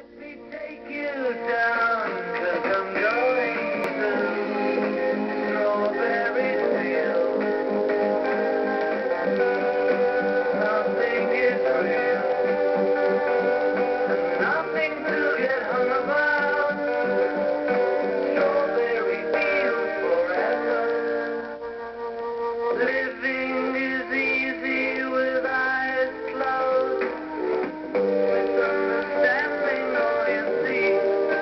Let me take you down, 'cause I'm going to strawberry fields. Nothing is real, and nothing to get hung about. Strawberry fields forever. Living is easy with eyes closed. Misunderstanding all you see.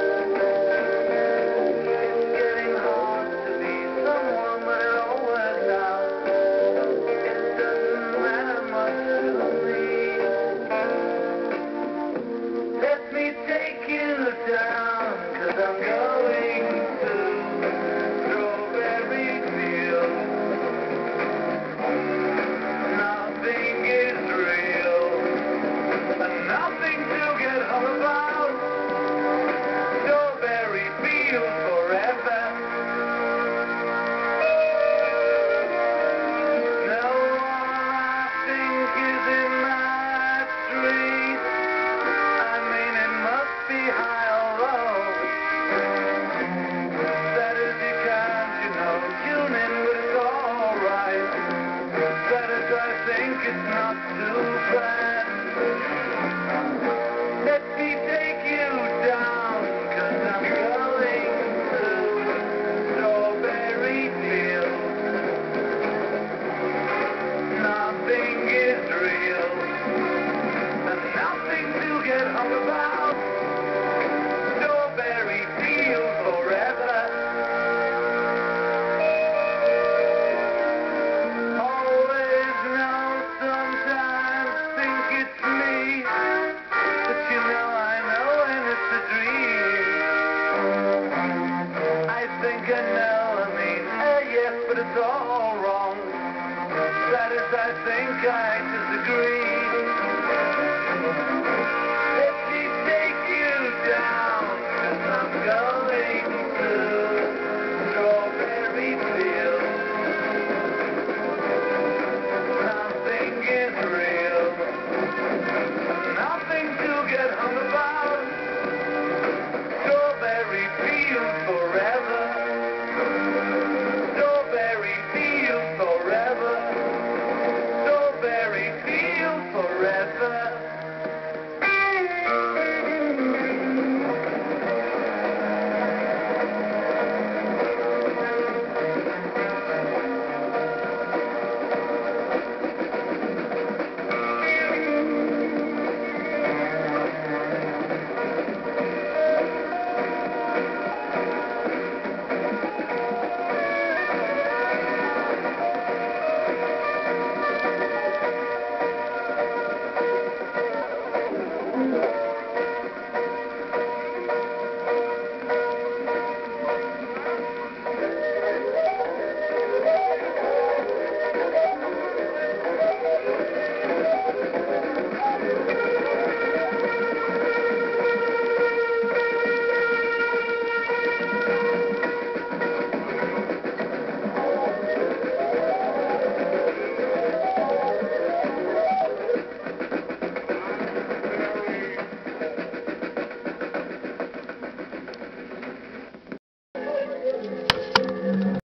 It's getting hard to be someone, but it all works out. It doesn't matter much to me. Let me take you down, 'cause I'm going to strawberry fields. Nothing is real, and nothing to get hung about. Strawberry fields forever. No one I think is in that tree. I mean, it must be high or low. That is, you can't, tune in, but it's alright. That is, I think it's not too bad. Let me take you down, 'cause I'm going to strawberry fields. Nothing is real, and nothing to get hung about. Strawberry fields forever. Always know, sometimes think it's me. But I know when it's a dream. I think I know, yes, but it's all wrong. That is, I think I disagree.